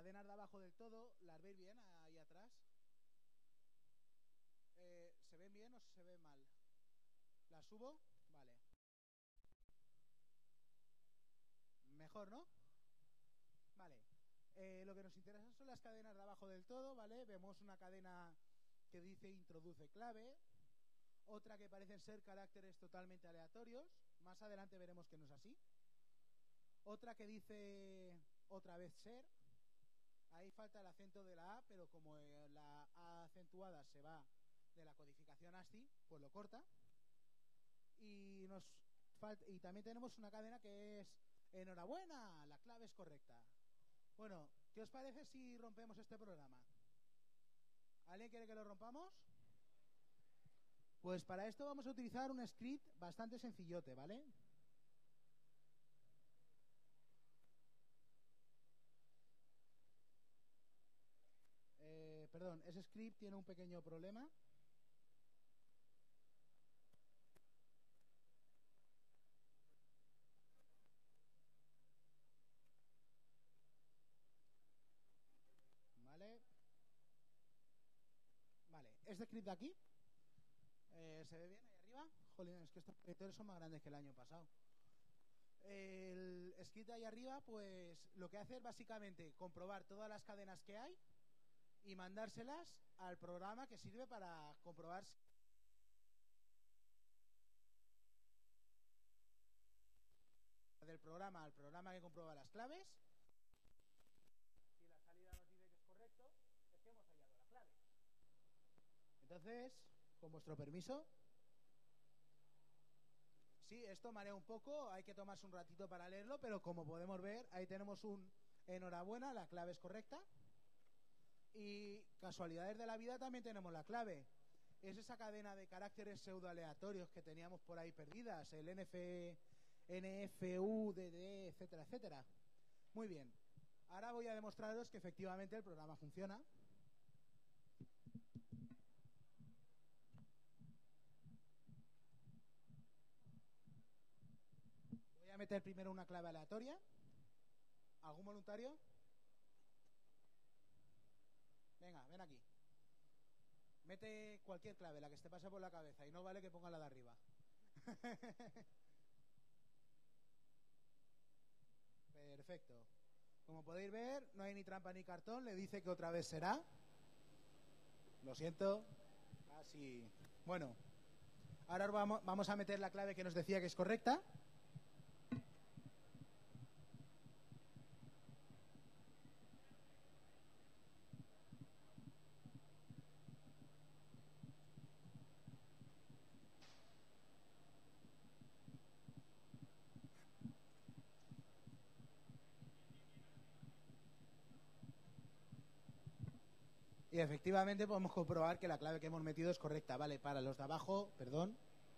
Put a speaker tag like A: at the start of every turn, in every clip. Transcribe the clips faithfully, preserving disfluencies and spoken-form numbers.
A: cadenas de abajo del todo, ¿las veis bien ahí atrás? Eh, ¿Se ven bien o se ven mal? ¿Las subo? Vale. Mejor, ¿no? Vale. Eh, lo que nos interesa son las cadenas de abajo del todo, ¿vale? Vemos una cadena que dice introduce clave, otra que parecen ser caracteres totalmente aleatorios. Más adelante veremos que no es así. Otra que dice otra vez ser. Ahí falta el acento de la A, pero como la A acentuada se va de la codificación ASCII, pues lo corta. Y nos falta, y también tenemos una cadena que es enhorabuena, la clave es correcta. Bueno, ¿qué os parece si rompemos este programa? ¿Alguien quiere que lo rompamos? Pues para esto vamos a utilizar un script bastante sencillote, ¿vale? Eh, perdón, ese script tiene un pequeño problema. Vale. Vale, este script de aquí eh, ¿se ve bien ahí arriba? Jolín, es que estos proyectores son más grandes que el año pasado. El script de ahí arriba, pues lo que hace es básicamente comprobar todas las cadenas que hay y mandárselas al programa que sirve para comprobar si del programa al programa que comprueba las claves. Si la salida nos dice que es correcto, es que hemos hallado la clave. Entonces, con vuestro permiso. Sí, esto marea un poco, hay que tomarse un ratito para leerlo, pero como podemos ver, ahí tenemos un enhorabuena, la clave es correcta. Y casualidades de la vida también tenemos la clave. Es esa cadena de caracteres pseudoaleatorios que teníamos por ahí perdidas, el N F, N F U, D D, etcétera, etcétera. Muy bien. Ahora voy a demostraros que efectivamente el programa funciona. Voy a meter primero una clave aleatoria. ¿Algún voluntario? Venga, ven aquí. Mete cualquier clave, la que te pase por la cabeza, y no vale que ponga la de arriba. Perfecto. Como podéis ver, no hay ni trampa ni cartón. Le dice que otra vez será. Lo siento. Así. Bueno. Ahora vamos, vamos a meter la clave que nos decía que es correcta. Y efectivamente podemos comprobar que la clave que hemos metido es correcta. Vale, para los de abajo, perdón.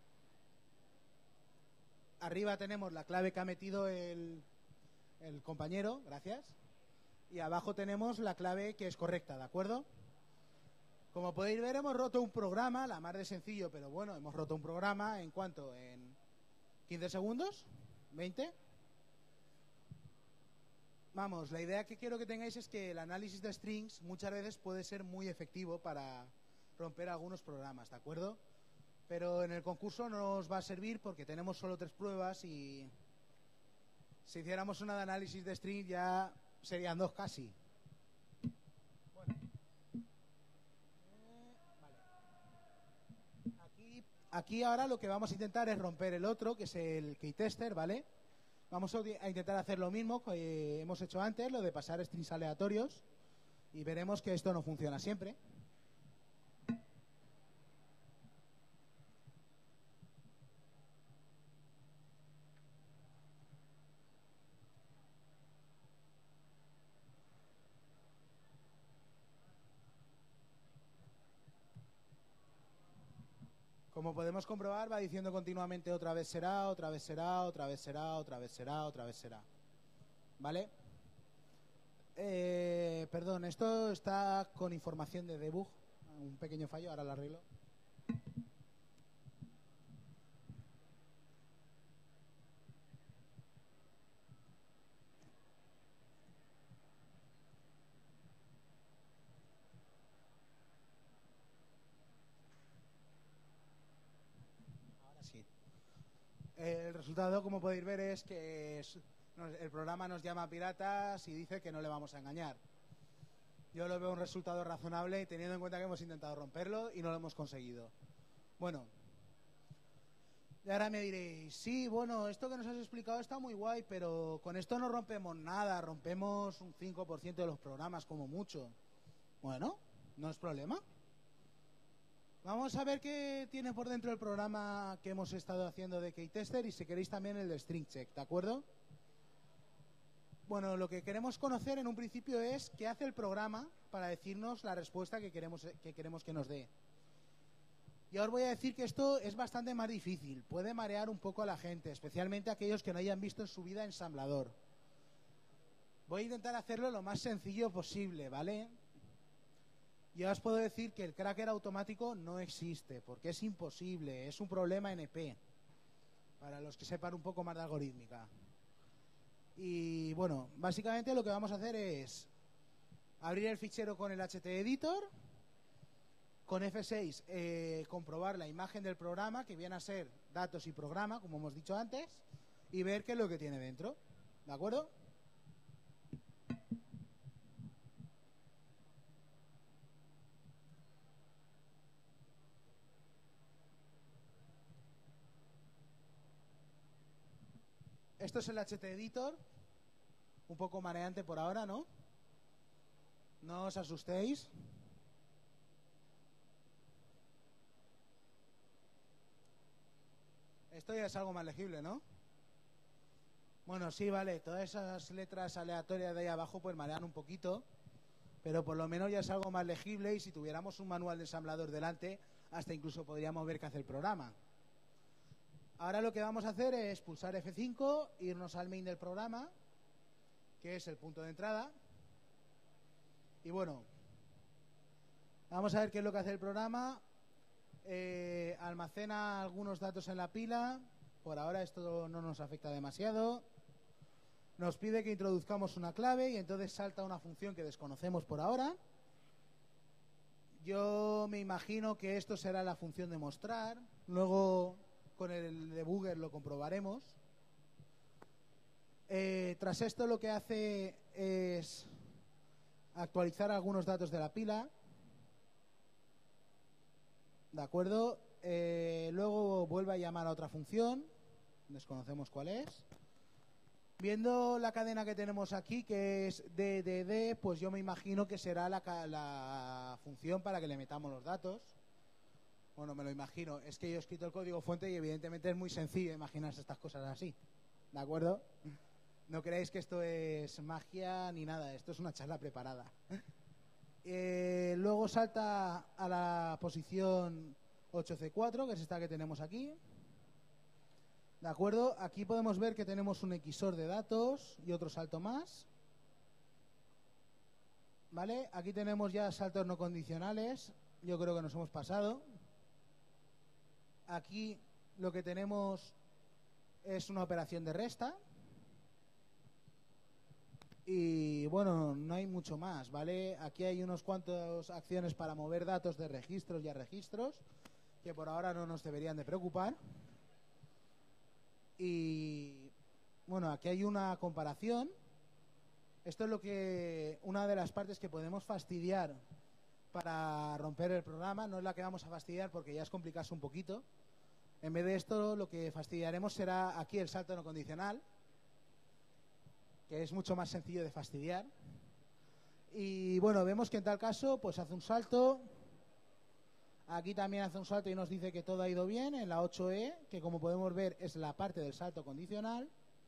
A: Arriba tenemos la clave que ha metido el, el compañero, gracias. Y abajo tenemos la clave que es correcta, ¿de acuerdo? Como podéis ver, hemos roto un programa, la más de sencillo, pero bueno, hemos roto un programa. ¿En cuánto? ¿En quince segundos? ¿veinte? Vamos, la idea que quiero que tengáis es que el análisis de strings muchas veces puede ser muy efectivo para romper algunos programas, ¿de acuerdo? Pero en el concurso no nos va a servir porque tenemos solo tres pruebas y si hiciéramos una de análisis de strings ya serían dos casi. Bueno. Eh, vale. Aquí, aquí ahora lo que vamos a intentar es romper el otro, que es el keytester, ¿vale? Vamos a intentar hacer lo mismo que hemos hecho antes, lo de pasar strings aleatorios, y veremos que esto no funciona siempre. Como podemos comprobar, va diciendo continuamente otra vez será, otra vez será, otra vez será, otra vez será, otra vez será. ¿Vale? Eh, perdón, esto está con información de debug. Un pequeño fallo, ahora lo arreglo. resultado, como podéis ver, es que es, nos, el programa nos llama piratas y dice que no le vamos a engañar. Yo lo veo un resultado razonable, teniendo en cuenta que hemos intentado romperlo y no lo hemos conseguido. Bueno, y ahora me diréis, sí, bueno, esto que nos has explicado está muy guay, pero con esto no rompemos nada, rompemos un cinco por ciento de los programas como mucho. Bueno, no es problema. Vamos a ver qué tiene por dentro el programa que hemos estado haciendo de Keystester y si queréis también el de String Check, ¿de acuerdo? Bueno, lo que queremos conocer en un principio es qué hace el programa para decirnos la respuesta que queremos que, queremos que nos dé. Y ahora os voy a decir que esto es bastante más difícil, puede marear un poco a la gente, especialmente a aquellos que no hayan visto en su vida ensamblador. Voy a intentar hacerlo lo más sencillo posible, ¿vale? Ya os puedo decir que el cracker automático no existe, porque es imposible, es un problema N P, para los que sepan un poco más de algorítmica. Y bueno, básicamente lo que vamos a hacer es abrir el fichero con el H T Editor, con F seis eh, comprobar la imagen del programa, que viene a ser datos y programa, como hemos dicho antes, y ver qué es lo que tiene dentro, ¿de acuerdo? Esto es el H T Editor, un poco mareante por ahora, ¿no? No os asustéis. Esto ya es algo más legible, ¿no? Bueno, sí, vale, todas esas letras aleatorias de ahí abajo pues marean un poquito, pero por lo menos ya es algo más legible y si tuviéramos un manual de ensamblador delante, hasta incluso podríamos ver qué hace el programa. Ahora lo que vamos a hacer es pulsar F cinco, irnos al main del programa, que es el punto de entrada. Y bueno, vamos a ver qué es lo que hace el programa. Eh, almacena algunos datos en la pila. Por ahora esto no nos afecta demasiado. Nos pide que introduzcamos una clave y entonces salta una función que desconocemos por ahora. Yo me imagino que esto será la función de mostrar. Luego con el debugger lo comprobaremos. Eh, tras esto lo que hace es actualizar algunos datos de la pila. ¿De acuerdo? Eh, luego vuelve a llamar a otra función. Desconocemos cuál es. Viendo la cadena que tenemos aquí, que es D D D, pues yo me imagino que será la, la función para que le metamos los datos. Bueno, me lo imagino. Es que yo he escrito el código fuente y evidentemente es muy sencillo imaginarse estas cosas así. ¿De acuerdo? No creáis que esto es magia ni nada. Esto es una charla preparada. Eh, luego salta a la posición ocho C cuatro, que es esta que tenemos aquí. ¿De acuerdo? Aquí podemos ver que tenemos un X O R de datos y otro salto más. ¿Vale? Aquí tenemos ya saltos no condicionales. Yo creo que nos hemos pasado. Aquí lo que tenemos es una operación de resta. Y bueno, no hay mucho más, ¿vale? Aquí hay unos cuantos acciones para mover datos de registros y a registros, que por ahora no nos deberían de preocupar. Y bueno, aquí hay una comparación. Esto es lo que una de las partes que podemos fastidiar para romper el programa. No es la que vamos a fastidiar porque ya es complicarse un poquito. En vez de esto, lo que fastidiaremos será aquí el salto no condicional, que es mucho más sencillo de fastidiar. Y bueno, vemos que en tal caso pues hace un salto. Aquí también hace un salto y nos dice que todo ha ido bien en la ocho E, que como podemos ver es la parte del salto condicional.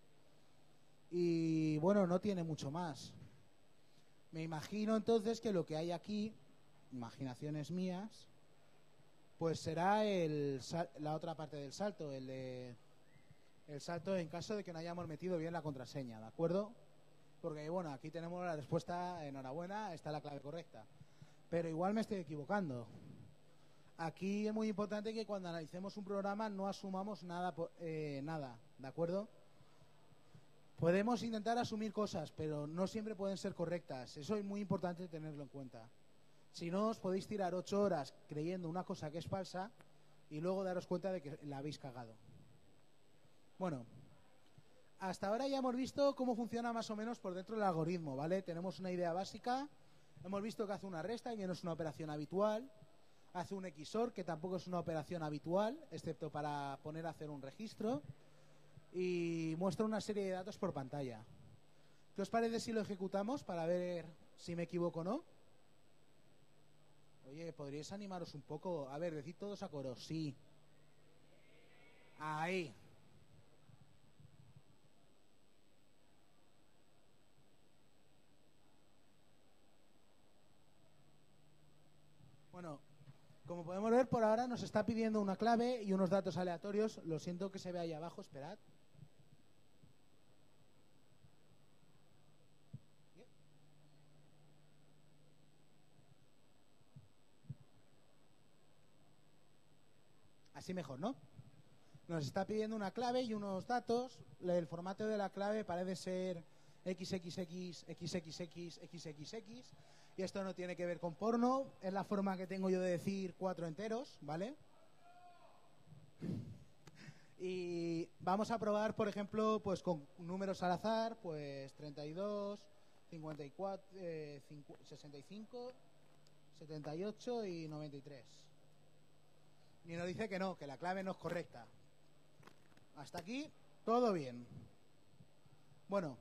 A: Y bueno, no tiene mucho más. Me imagino entonces que lo que hay aquí, imaginaciones mías, pues será el, la otra parte del salto, el de el salto en caso de que no hayamos metido bien la contraseña, ¿de acuerdo? Porque bueno, aquí tenemos la respuesta, enhorabuena, está la clave correcta. Pero igual me estoy equivocando. Aquí es muy importante que cuando analicemos un programa no asumamos nada, eh, nada, ¿de acuerdo? Podemos intentar asumir cosas, pero no siempre pueden ser correctas. Eso es muy importante tenerlo en cuenta. Si no, os podéis tirar ocho horas creyendo una cosa que es falsa y luego daros cuenta de que la habéis cagado. Bueno, hasta ahora ya hemos visto cómo funciona más o menos por dentro el algoritmo, ¿vale? Tenemos una idea básica, hemos visto que hace una resta, que no es una operación habitual, hace un equis or, que tampoco es una operación habitual, excepto para poner a hacer un registro, y muestra una serie de datos por pantalla. ¿Qué os parece si lo ejecutamos para ver si me equivoco o no? Oye, ¿podríais animaros un poco? A ver, decid todos a coro, sí. Ahí. Bueno, como podemos ver, por ahora nos está pidiendo una clave y unos datos aleatorios. Lo siento que se vea ahí abajo, esperad. Así mejor, ¿no? Nos está pidiendo una clave y unos datos. El formato de la clave parece ser equis equis equis, equis equis equis, equis equis equis. Y esto no tiene que ver con porno. Es la forma que tengo yo de decir cuatro enteros, ¿vale? Y vamos a probar, por ejemplo, pues con números al azar, pues treinta y dos, cincuenta y cuatro, eh, sesenta y cinco, setenta y ocho y noventa y tres. Y nos dice que no, que la clave no es correcta. Hasta aquí, todo bien. Bueno.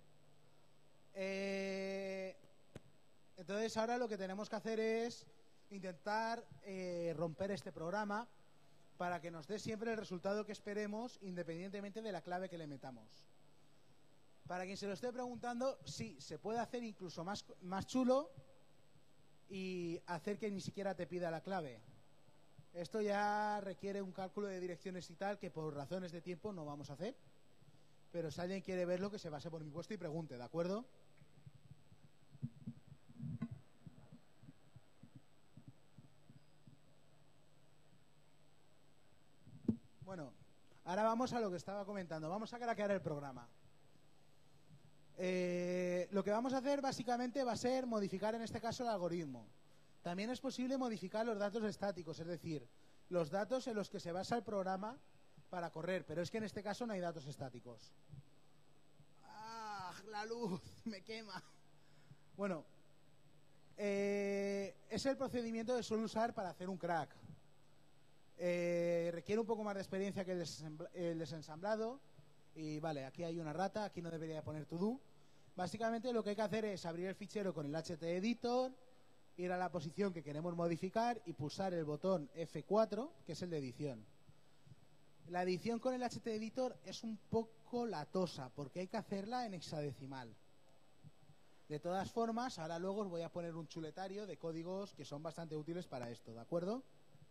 A: Eh, entonces ahora lo que tenemos que hacer es intentar eh, romper este programa para que nos dé siempre el resultado que esperemos, independientemente de la clave que le metamos. Para quien se lo esté preguntando, sí, se puede hacer incluso más, más chulo y hacer que ni siquiera te pida la clave. Esto ya requiere un cálculo de direcciones y tal, que por razones de tiempo no vamos a hacer. Pero si alguien quiere verlo, que se pase por mi puesto y pregunte, ¿de acuerdo? Bueno, ahora vamos a lo que estaba comentando. Vamos a craquear el programa. Eh, lo que vamos a hacer básicamente va a ser modificar en este caso el algoritmo. También es posible modificar los datos estáticos, es decir, los datos en los que se basa el programa para correr, pero es que en este caso no hay datos estáticos. ¡Ah! La luz me quema. Bueno, eh, es el procedimiento que suelo usar para hacer un crack. Eh, requiere un poco más de experiencia que el, desensambl el desensamblado. Y vale, aquí hay una rata, aquí no debería poner to do. Básicamente lo que hay que hacer es abrir el fichero con el H T editor, ir a la posición que queremos modificar y pulsar el botón F cuatro, que es el de edición. La edición con el H T editor es un poco latosa porque hay que hacerla en hexadecimal. De todas formas, ahora luego os voy a poner un chuletario de códigos que son bastante útiles para esto, ¿de acuerdo?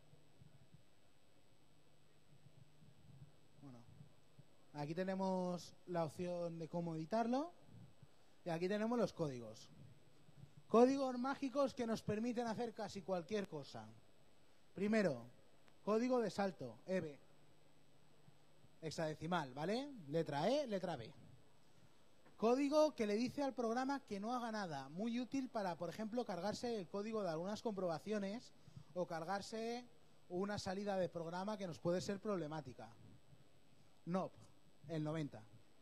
A: Bueno, aquí tenemos la opción de cómo editarlo y aquí tenemos los códigos. Códigos mágicos que nos permiten hacer casi cualquier cosa. Primero, código de salto, E B. Hexadecimal, ¿vale? Letra E, letra B. Código que le dice al programa que no haga nada. Muy útil para, por ejemplo, cargarse el código de algunas comprobaciones o cargarse una salida de programa que nos puede ser problemática. N O P, el noventa.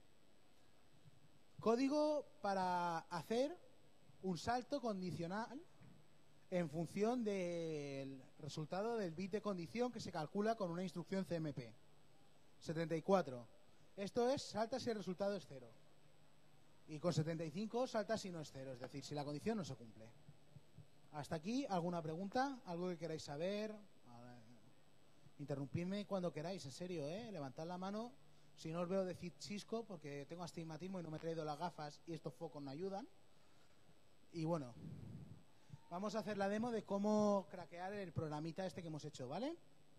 A: Código para hacer un salto condicional en función del resultado del bit de condición que se calcula con una instrucción C M P. setenta y cuatro. Esto es salta si el resultado es cero. Y con setenta y cinco salta si no es cero, es decir, si la condición no se cumple. Hasta aquí, ¿alguna pregunta? ¿Algo que queráis saber? Interrumpidme cuando queráis, en serio, ¿eh? Levantad la mano. Si no os veo decir chisco, porque tengo astigmatismo y no me he traído las gafas y estos focos no ayudan. Y bueno, vamos a hacer la demo de cómo craquear el programita este que hemos hecho, ¿vale?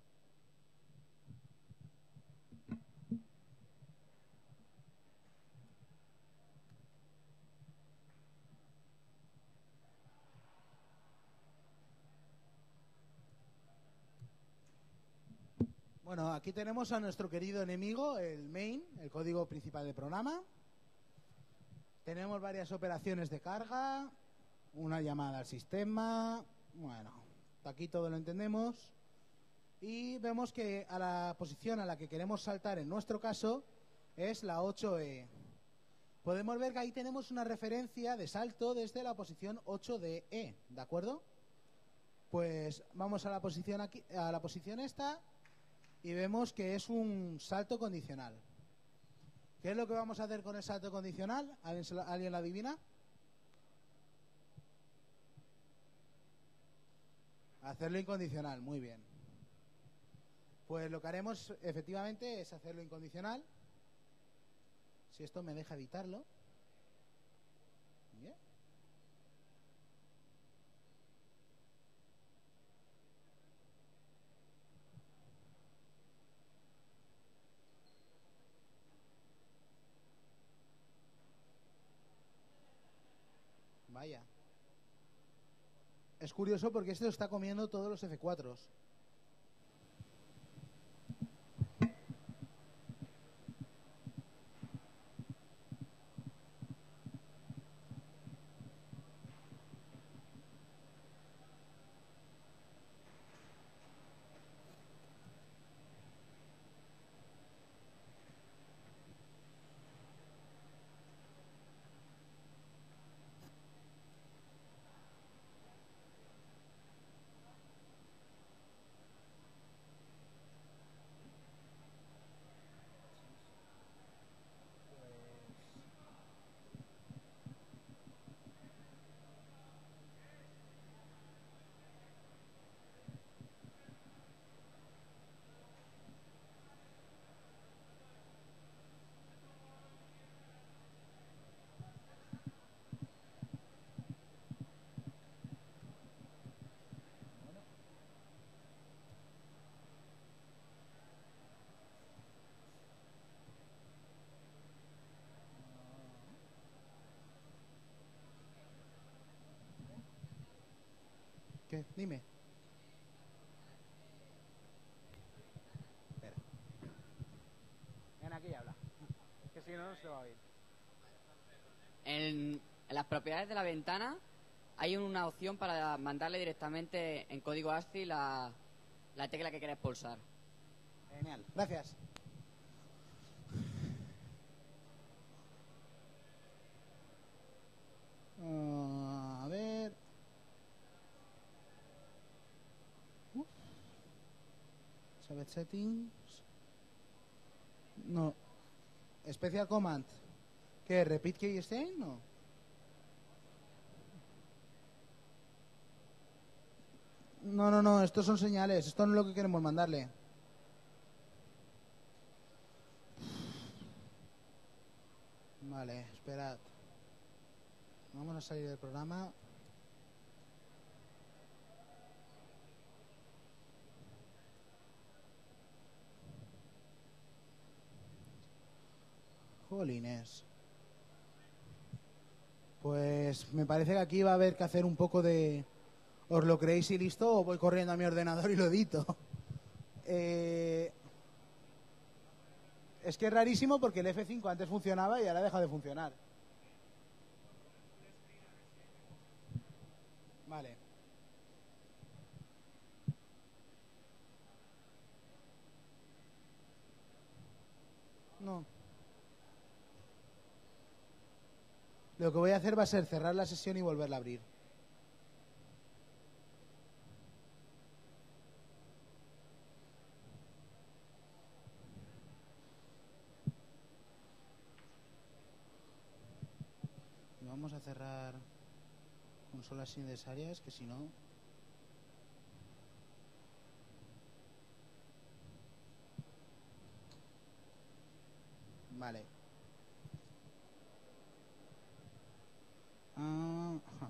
A: Bueno, aquí tenemos a nuestro querido enemigo, el main, el código principal del programa. Tenemos varias operaciones de carga, una llamada al sistema. Bueno, aquí todo lo entendemos. Y vemos que a la posición a la que queremos saltar en nuestro caso es la ocho E. Podemos ver que ahí tenemos una referencia de salto desde la posición ocho de E, ¿de acuerdo? Pues vamos a la posición aquí, a la posición esta, y vemos que es un salto condicional. ¿Qué es lo que vamos a hacer con el salto condicional? ¿Alguien, se lo, ¿alguien lo adivina? Hacerlo incondicional, muy bien. Pues lo que haremos efectivamente es hacerlo incondicional. Si esto me deja editarlo. Bien. Vaya. Es curioso porque esto está comiendo todos los F cuatro. ¿Qué? Dime. Espera. Ven aquí y habla. Que si no, no se va a oír.
B: En, en las propiedades de la ventana hay una opción para mandarle directamente en código ASCII la, la tecla que quieres pulsar.
A: Genial. Gracias. Uh, a ver. Uf. Save settings. No. Special command. ¿Qué? ¿Repeat keystain? No. No, no, no. Estos son señales. Esto no es lo que queremos mandarle. Vale, esperad. Vamos a salir del programa. Jolines. Pues me parece que aquí va a haber que hacer un poco de... ¿Os lo creéis y listo? ¿O voy corriendo a mi ordenador y lo edito? eh... Es que es rarísimo porque el F cinco antes funcionaba y ahora deja de funcionar. Vale. No. Lo que voy a hacer va a ser cerrar la sesión y volverla a abrir. Vamos a cerrar consolas innecesarias, que si no... Vale. Ah, ajá.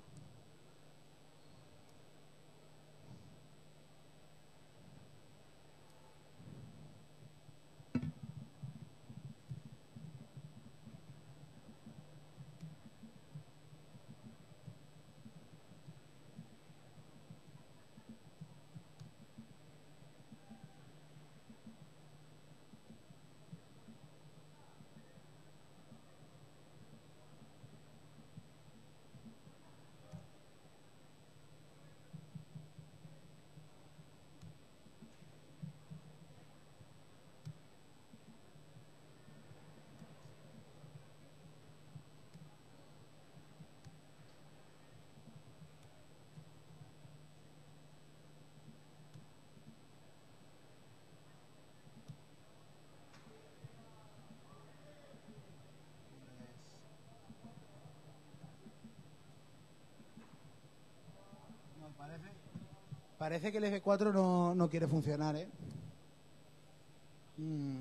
A: Parece que el F cuatro no, no quiere funcionar, ¿eh? Mm.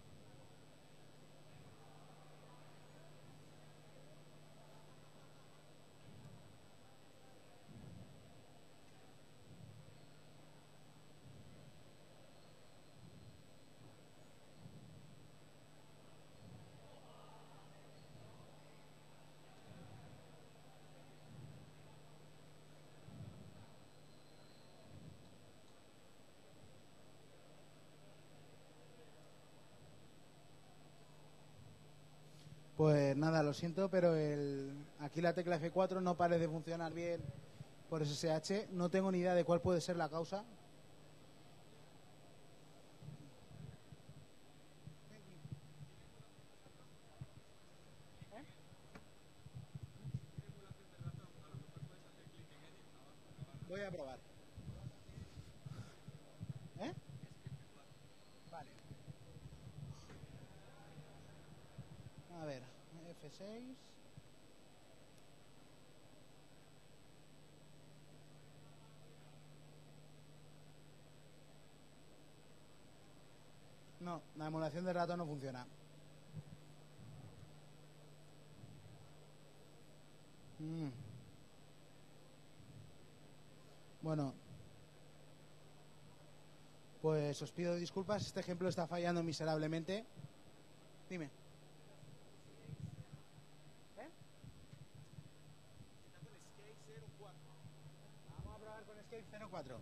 A: Pues nada, lo siento, pero el, aquí la tecla F cuatro no parece funcionar bien por S S H. No tengo ni idea de cuál puede ser la causa. Voy a probar. ¿Eh? Vale. A ver, F seis. No, la emulación de ratón no funciona. Mm. Bueno, pues os pido disculpas, este ejemplo está fallando miserablemente. Dime. ¿Eh? Está con Escape cero cuatro. Vamos a probar con Escape cero cuatro.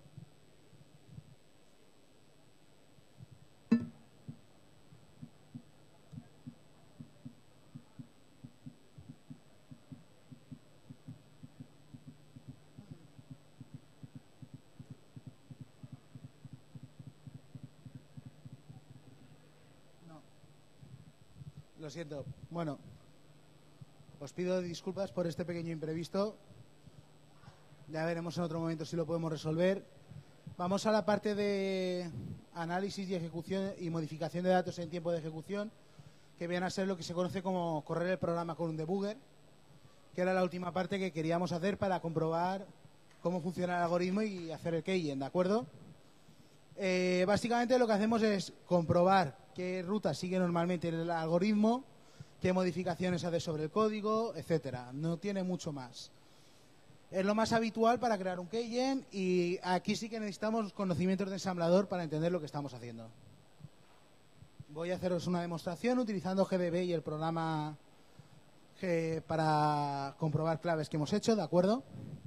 A: Lo siento. Bueno, os pido disculpas por este pequeño imprevisto. Ya veremos en otro momento si lo podemos resolver. Vamos a la parte de análisis y ejecución y modificación de datos en tiempo de ejecución, que viene a ser lo que se conoce como correr el programa con un debugger, que era la última parte que queríamos hacer para comprobar cómo funciona el algoritmo y hacer el keying, ¿de acuerdo? Eh, básicamente lo que hacemos es comprobar qué ruta sigue normalmente el algoritmo, qué modificaciones hace sobre el código, etcétera. No tiene mucho más. Es lo más habitual para crear un keygen y aquí sí que necesitamos conocimientos de ensamblador para entender lo que estamos haciendo. Voy a haceros una demostración utilizando G D B y el programa G para comprobar claves que hemos hecho, ¿de acuerdo?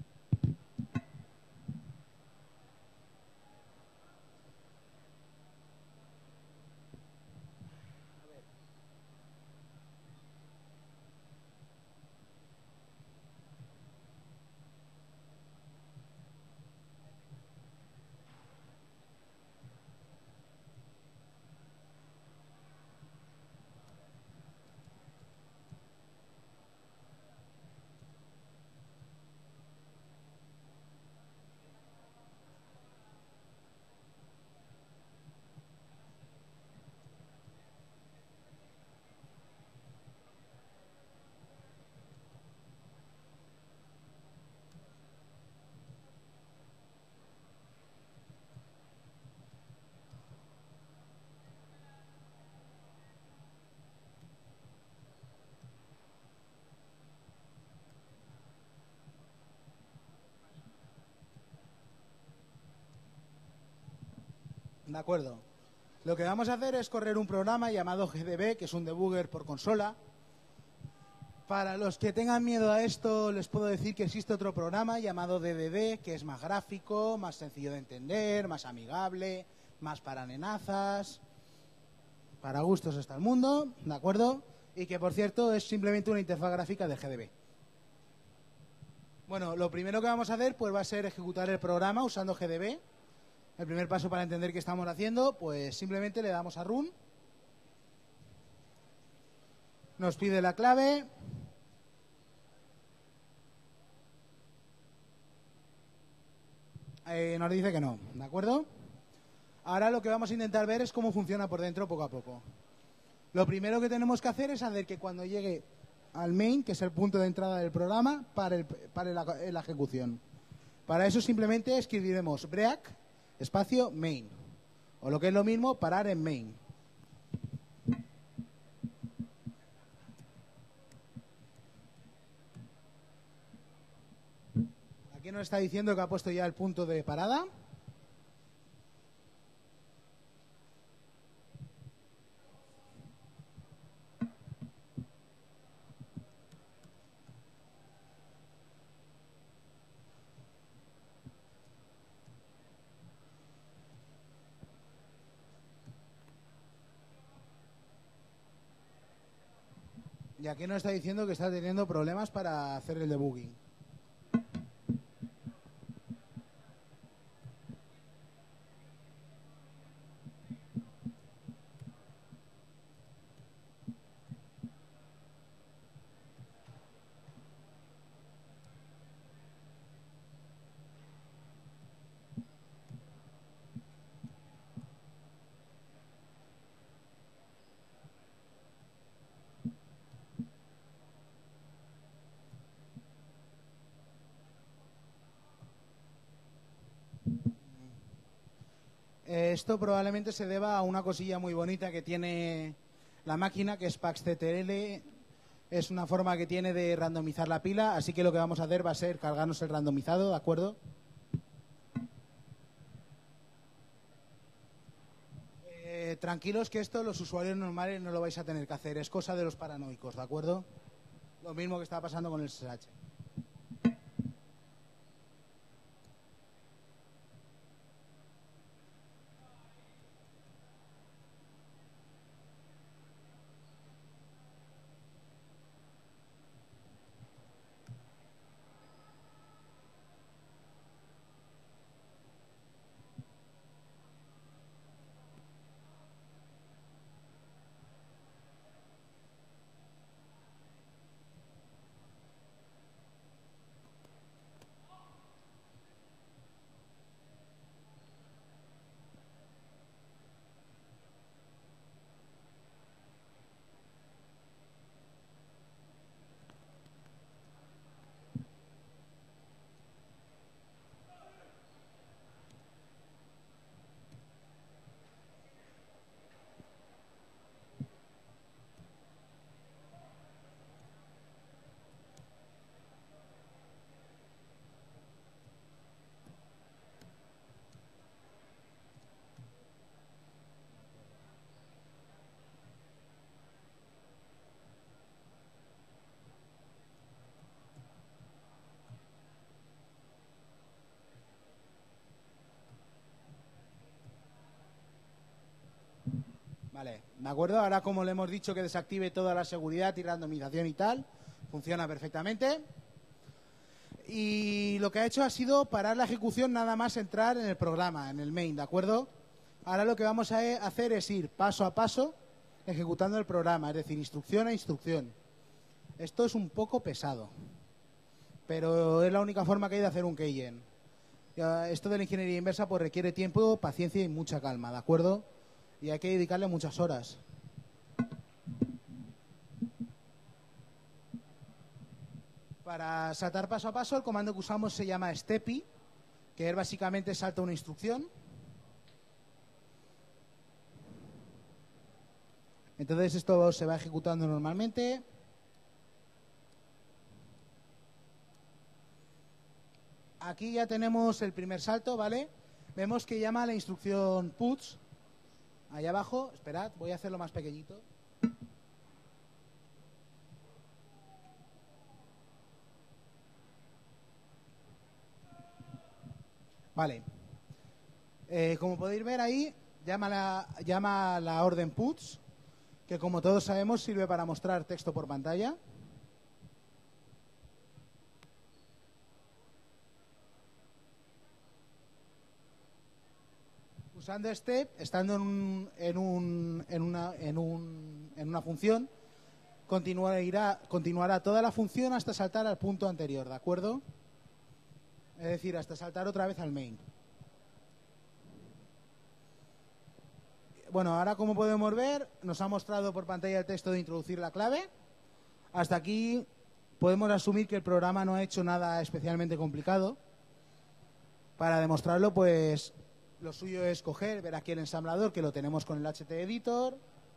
A: De acuerdo. Lo que vamos a hacer es correr un programa llamado G D B, que es un debugger por consola. Para los que tengan miedo a esto, les puedo decir que existe otro programa llamado D D D, que es más gráfico, más sencillo de entender, más amigable, más para nenazas. Para gustos está el mundo, ¿de acuerdo? Y que, por cierto, es simplemente una interfaz gráfica de G D B. Bueno, lo primero que vamos a hacer pues va a ser ejecutar el programa usando G D B. El primer paso para entender qué estamos haciendo, pues simplemente le damos a Run. Nos pide la clave. Eh, nos dice que no, ¿de acuerdo? Ahora lo que vamos a intentar ver es cómo funciona por dentro poco a poco. Lo primero que tenemos que hacer es hacer que cuando llegue al main, que es el punto de entrada del programa, pare, el, pare la, la ejecución. Para eso simplemente escribiremos break, espacio, main. O lo que es lo mismo, parar en main. Aquí nos está diciendo que ha puesto ya el punto de parada. Y aquí nos está diciendo que está teniendo problemas para hacer el debugging. Esto probablemente se deba a una cosilla muy bonita que tiene la máquina, que es PaxCTL. Es una forma que tiene de randomizar la pila, así que lo que vamos a hacer va a ser cargarnos el randomizado, ¿de acuerdo? Eh, tranquilos que esto los usuarios normales no lo vais a tener que hacer, es cosa de los paranoicos, ¿de acuerdo? Lo mismo que está pasando con el S S H. Vale, de acuerdo, ahora como le hemos dicho que desactive toda la seguridad y randomización y tal, funciona perfectamente. Y lo que ha hecho ha sido parar la ejecución nada más entrar en el programa, en el main, ¿de acuerdo? Ahora lo que vamos a hacer es ir paso a paso ejecutando el programa, es decir, instrucción a instrucción. Esto es un poco pesado, pero es la única forma que hay de hacer un keygen. Esto de la ingeniería inversa pues requiere tiempo, paciencia y mucha calma, ¿de acuerdo? Y hay que dedicarle muchas horas. Para saltar paso a paso, el comando que usamos se llama stepi, que es básicamente salta una instrucción. Entonces esto se va ejecutando normalmente. Aquí ya tenemos el primer salto, ¿vale? Vemos que llama a la instrucción puts. Ahí abajo, esperad, voy a hacerlo más pequeñito. Vale. Eh, como podéis ver ahí, llama la, llama la orden puts, que como todos sabemos sirve para mostrar texto por pantalla. Usando step, estando en, un, en, un, en, una, en, un, en una función, continuará, continuará toda la función hasta saltar al punto anterior, ¿de acuerdo? Es decir, hasta saltar otra vez al main. Bueno, ahora como podemos ver, nos ha mostrado por pantalla el texto de introducir la clave. Hasta aquí podemos asumir que el programa no ha hecho nada especialmente complicado. Para demostrarlo, pues lo suyo es coger, ver aquí el ensamblador, que lo tenemos con el H T Editor.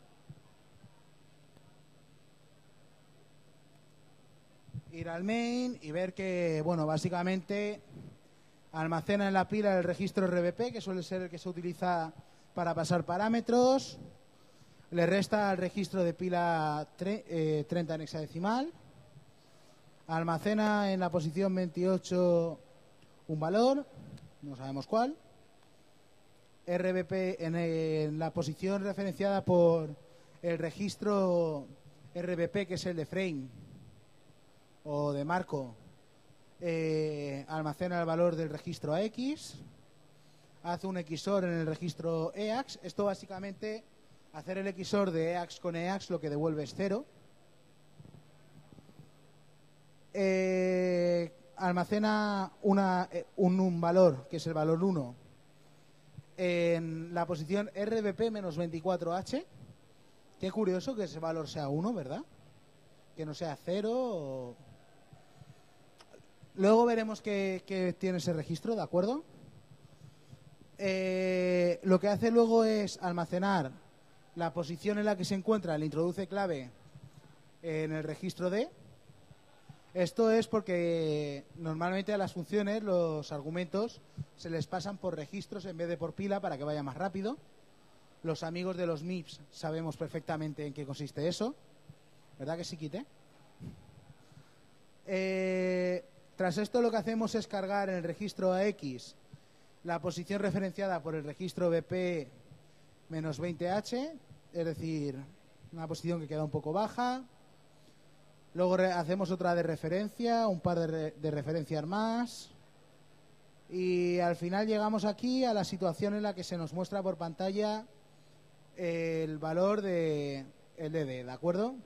A: Ir al main y ver que, bueno, básicamente almacena en la pila el registro R B P, que suele ser el que se utiliza para pasar parámetros. Le resta al registro de pila eh, treinta en hexadecimal. Almacena en la posición veintiocho un valor, no sabemos cuál. R B P en, en la posición referenciada por el registro R B P, que es el de frame o de marco, eh, almacena el valor del registro A X, hace un X O R en el registro E A X. Esto básicamente, hacer el X O R de E A X con E A X lo que devuelve es cero. Eh, almacena una, un, un valor, que es el valor uno, en la posición R B P menos veinticuatro H. Qué curioso que ese valor sea uno, ¿verdad? Que no sea cero. O... Luego veremos qué, qué tiene ese registro, ¿de acuerdo? Eh, lo que hace luego es almacenar la posición en la que se encuentra, le introduce clave en el registro D. Esto es porque normalmente a las funciones los argumentos se les pasan por registros en vez de por pila para que vaya más rápido. Los amigos de los M I Ps sabemos perfectamente en qué consiste eso. ¿Verdad que sí, Quite? Eh, tras esto lo que hacemos es cargar en el registro A X la posición referenciada por el registro B P menos veinte H, es decir, una posición que queda un poco baja. Luego hacemos otra de referencia, un par de, re de referencias más. Y al final llegamos aquí a la situación en la que se nos muestra por pantalla el valor de el D D, ¿de acuerdo?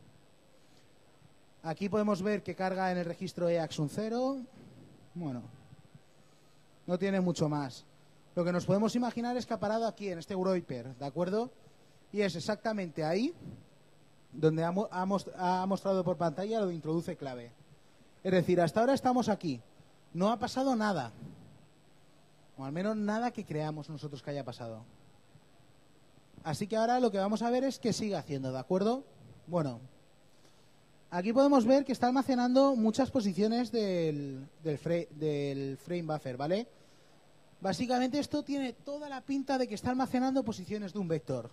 A: Aquí podemos ver que carga en el registro E A X un cero. Bueno, no tiene mucho más. Lo que nos podemos imaginar es que ha parado aquí en este Groiper, ¿de acuerdo? Y es exactamente ahí donde ha, ha, most ha mostrado por pantalla lo de introduce clave. Es decir, hasta ahora estamos aquí. No ha pasado nada. O al menos nada que creamos nosotros que haya pasado. Así que ahora lo que vamos a ver es que sigue haciendo, ¿de acuerdo? Bueno, aquí podemos ver que está almacenando muchas posiciones del, del, fra del frame buffer, ¿vale? Básicamente esto tiene toda la pinta de que está almacenando posiciones de un vector.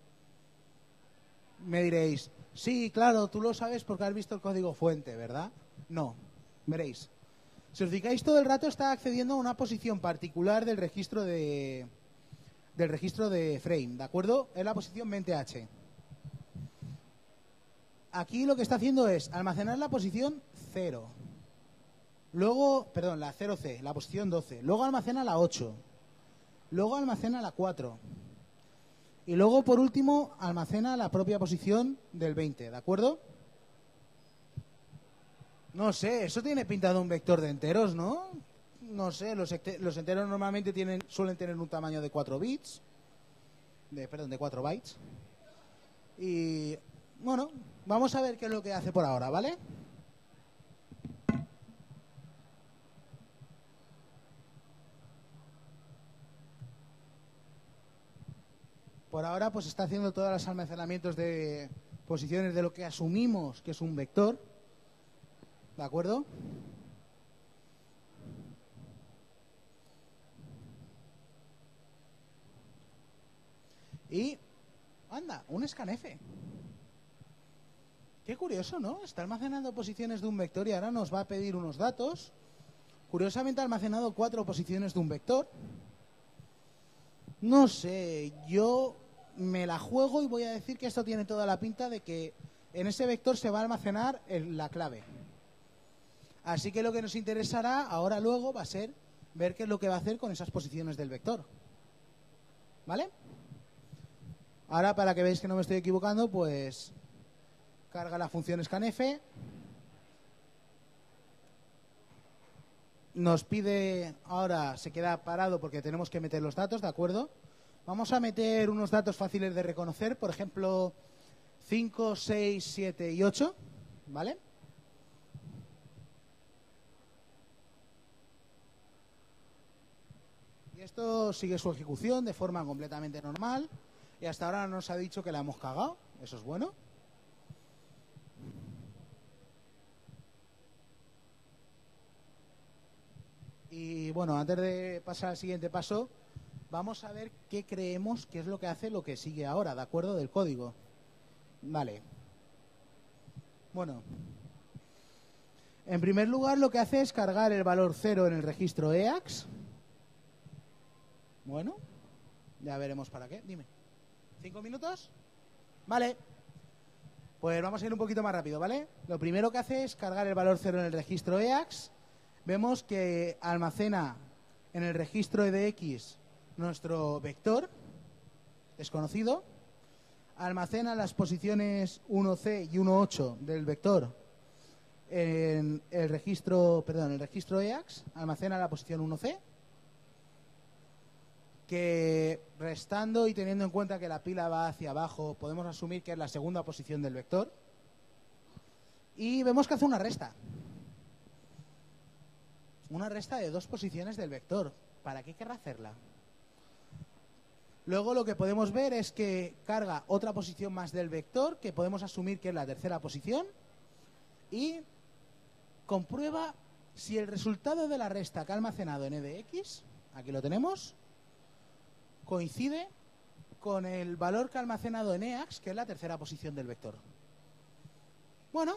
A: Me diréis, sí, claro, tú lo sabes porque has visto el código fuente, ¿verdad? No, veréis. Si os fijáis, todo el rato está accediendo a una posición particular del registro de, del registro de frame, ¿de acuerdo? Es la posición veinte H. Aquí lo que está haciendo es almacenar la posición cero. Luego, perdón, la cero C, la posición doce. Luego almacena la ocho. Luego almacena la cuatro. Y luego, por último, almacena la propia posición del veinte, ¿de acuerdo? No sé, eso tiene pinta de un vector de enteros, ¿no? No sé, los, los enteros normalmente tienen, suelen tener un tamaño de cuatro bits. De, perdón, de cuatro bytes. Y, bueno, vamos a ver qué es lo que hace por ahora, ¿vale? Por ahora pues está haciendo todos los almacenamientos de posiciones de lo que asumimos que es un vector. ¿De acuerdo? Y, anda, un scanf. Qué curioso, ¿no? Está almacenando posiciones de un vector y ahora nos va a pedir unos datos. Curiosamente ha almacenado cuatro posiciones de un vector. No sé, yo me la juego y voy a decir que esto tiene toda la pinta de que en ese vector se va a almacenar el, la clave. Así que lo que nos interesará ahora luego va a ser ver qué es lo que va a hacer con esas posiciones del vector. ¿Vale? Ahora, para que veáis que no me estoy equivocando, pues carga la función scanf. Nos pide, ahora se queda parado porque tenemos que meter los datos, ¿de acuerdo? Vamos a meter unos datos fáciles de reconocer, por ejemplo, cinco, seis, siete y ocho, ¿vale? que esto sigue su ejecución de forma completamente normal y hasta ahora nos ha dicho que la hemos cagado. Eso es bueno. Y bueno, antes de pasar al siguiente paso, vamos a ver qué creemos que es lo que hace lo que sigue ahora, ¿de acuerdo? Del código. Vale. Bueno. En primer lugar, lo que hace es cargar el valor cero en el registro E A X. Bueno. Ya veremos para qué. Dime. ¿Cinco minutos? Vale. Pues vamos a ir un poquito más rápido, ¿vale? Lo primero que hace es cargar el valor cero en el registro E A X. Vemos que almacena en el registro E D X nuestro vector desconocido, almacena las posiciones uno ce y uno ocho del vector en el registro, perdón, el registro E A X, almacena la posición uno ce, que restando y teniendo en cuenta que la pila va hacia abajo, podemos asumir que es la segunda posición del vector, y vemos que hace una resta. Una resta de dos posiciones del vector. ¿Para qué querrá hacerla? Luego lo que podemos ver es que carga otra posición más del vector, que podemos asumir que es la tercera posición, y comprueba si el resultado de la resta que ha almacenado en E D X, aquí lo tenemos, coincide con el valor que ha almacenado en E A X, que es la tercera posición del vector. Bueno,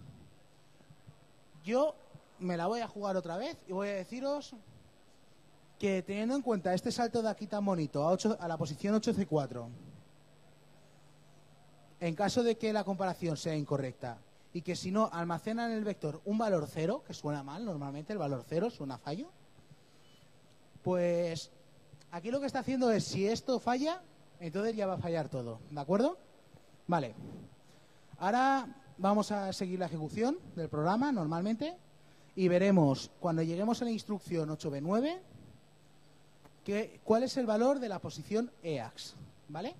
A: yo me la voy a jugar otra vez y voy a deciros que teniendo en cuenta este salto de aquí tan bonito a, ocho, a la posición ocho ce cuatro, en caso de que la comparación sea incorrecta y que si no almacena en el vector un valor cero, que suena mal normalmente, el valor cero suena fallo, pues aquí lo que está haciendo es, si esto falla, entonces ya va a fallar todo, ¿de acuerdo? Vale. Ahora vamos a seguir la ejecución del programa normalmente. Y veremos, cuando lleguemos a la instrucción ocho be nueve, que, cuál es el valor de la posición E A X, ¿vale?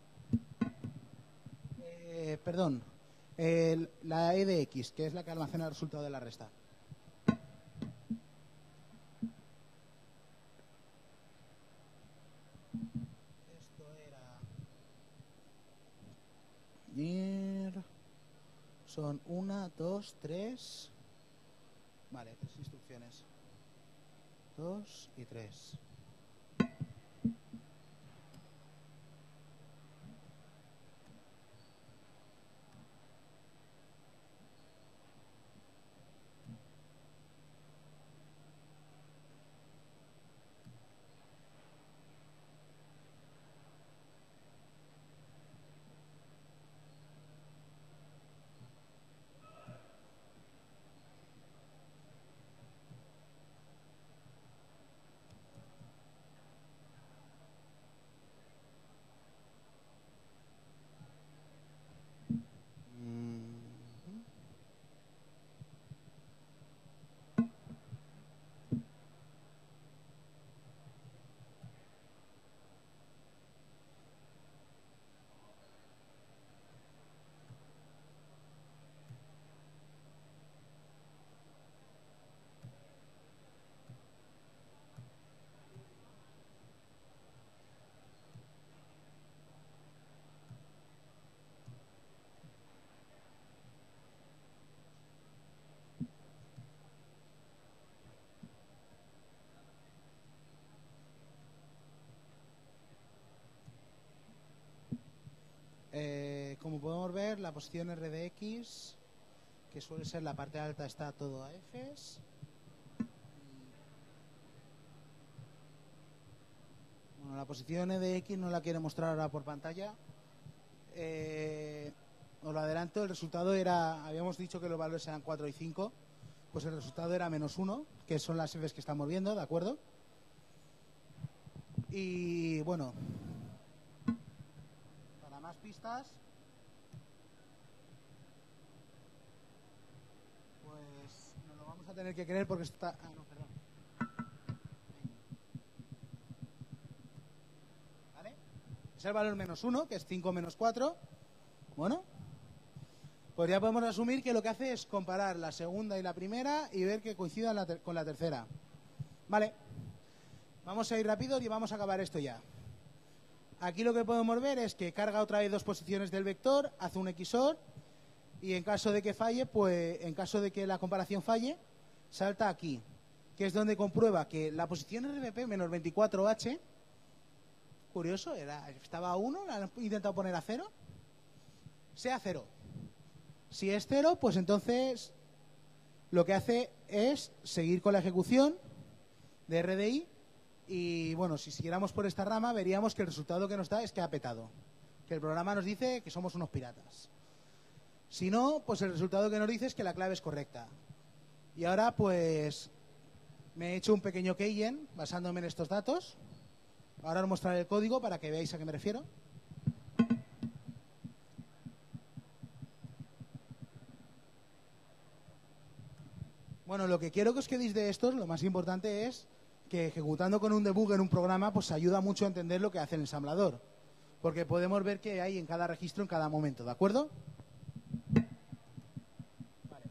A: Eh, perdón, el, la E D X, que es la que almacena el resultado de la resta. Esto era... Son una, dos, tres... Vale, tres instrucciones. Dos y tres. Eh, como podemos ver, la posición R D X, que suele ser la parte alta, está todo a Fs. Bueno, la posición E D X no la quiero mostrar ahora por pantalla. Eh, os lo adelanto, el resultado era, habíamos dicho que los valores eran cuatro y cinco, pues el resultado era menos uno, que son las Fs que estamos viendo, ¿de acuerdo? Y bueno, para más pistas, pues nos lo vamos a tener que creer porque está... Ah, no, perdón. ¿Vale? Es el valor menos uno, que es cinco menos cuatro. Bueno, pues ya podemos asumir que lo que hace es comparar la segunda y la primera y ver que coincidan la con la tercera. Vale. Vamos a ir rápido y vamos a acabar esto ya. Aquí lo que podemos ver es que carga otra vez dos posiciones del vector, hace un equis or y en caso de que falle, pues en caso de que la comparación falle, salta aquí, que es donde comprueba que la posición R B P menos veinticuatro H, curioso, era, estaba a uno, la han intentado poner a cero, sea cero. Si es cero, pues entonces lo que hace es seguir con la ejecución de R D I y bueno, si siguiéramos por esta rama veríamos que el resultado que nos da es que ha petado, que el programa nos dice que somos unos piratas. Si no, pues el resultado que nos dice es que la clave es correcta. Y ahora pues me he hecho un pequeño keyen basándome en estos datos. Ahora os mostraré el código para que veáis a qué me refiero. Bueno, lo que quiero que os quedéis de estos, lo más importante es que ejecutando con un debug en un programa, pues ayuda mucho a entender lo que hace el ensamblador. Porque podemos ver qué hay en cada registro en cada momento, ¿de acuerdo? Vale.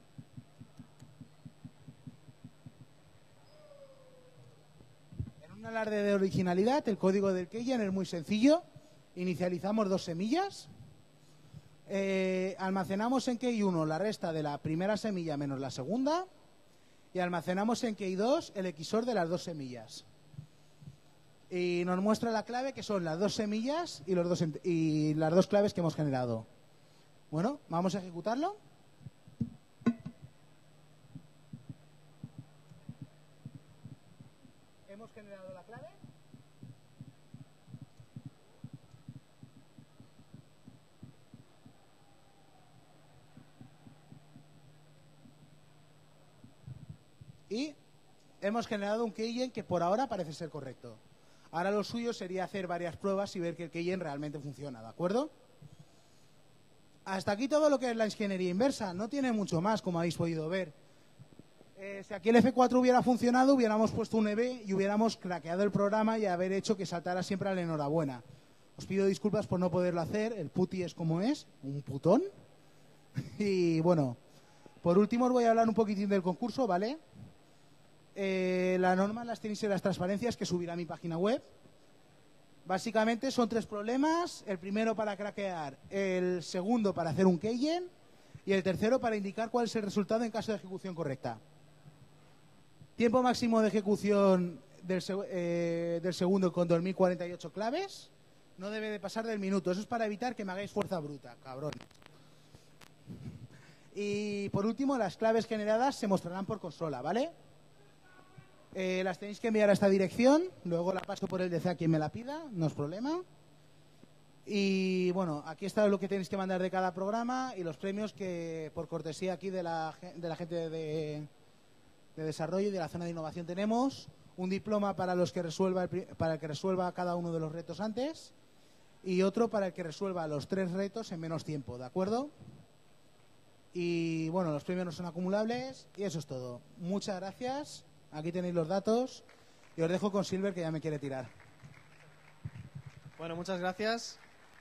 A: En un alarde de originalidad, el código del keyen es muy sencillo. Inicializamos dos semillas. Eh, almacenamos en key uno la resta de la primera semilla menos la segunda y almacenamos en key dos el equis or de las dos semillas y nos muestra la clave que son las dos semillas y, los dos, y las dos claves que hemos generado. Bueno, vamos a ejecutarlo. Hemos generado la clave. Y hemos generado un keyen que por ahora parece ser correcto. Ahora lo suyo sería hacer varias pruebas y ver que el keyen realmente funciona, ¿de acuerdo? Hasta aquí todo lo que es la ingeniería inversa. No tiene mucho más, como habéis podido ver. Eh, si aquí el efe cuatro hubiera funcionado, hubiéramos puesto un E B y hubiéramos craqueado el programa y haber hecho que saltara siempre a la enhorabuena. Os pido disculpas por no poderlo hacer. El puti es como es, un putón. Y bueno, por último os voy a hablar un poquitín del concurso, ¿vale? Eh, la norma las tenéis en las transparencias que subirá a mi página web. Básicamente son tres problemas: el primero para craquear, el segundo para hacer un keyen y el tercero para indicar cuál es el resultado en caso de ejecución correcta. Tiempo máximo de ejecución del, eh, del segundo con dos mil cuarenta y ocho claves no debe de pasar del minuto. Eso es para evitar que me hagáis fuerza bruta, cabrón. Y por último, las claves generadas se mostrarán por consola, ¿vale? Eh, las tenéis que enviar a esta dirección, luego la paso por el D C a quien me la pida, no es problema. Y bueno, aquí está lo que tenéis que mandar de cada programa y los premios que por cortesía aquí de la, de la gente de, de desarrollo y de la zona de innovación tenemos. Un diploma para los que resuelva el, para el que resuelva cada uno de los retos antes y otro para el que resuelva los tres retos en menos tiempo, ¿de acuerdo? Y bueno, los premios no son acumulables y eso es todo. Muchas gracias. Aquí tenéis los datos y os dejo con Silver, que ya me quiere tirar.
C: Bueno, muchas gracias.